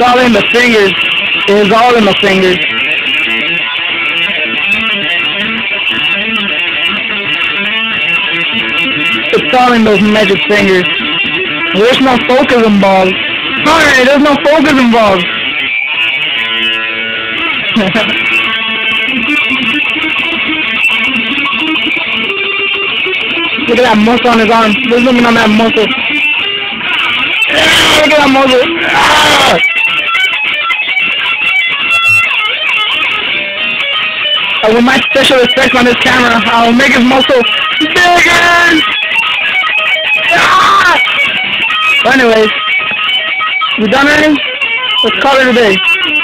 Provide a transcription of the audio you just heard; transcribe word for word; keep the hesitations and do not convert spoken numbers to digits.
all in the fingers. It's all in the fingers. It's all in those magic fingers. There's no focus involved. Alright, there's no focus involved. Look at that muscle on his arm. Let's zoom in on that muscle. Ah, look at that muscle. Ah! And with my special effects on this camera, I'll make his muscle bigger! Ah! But anyways, we done already? Let's call it a day.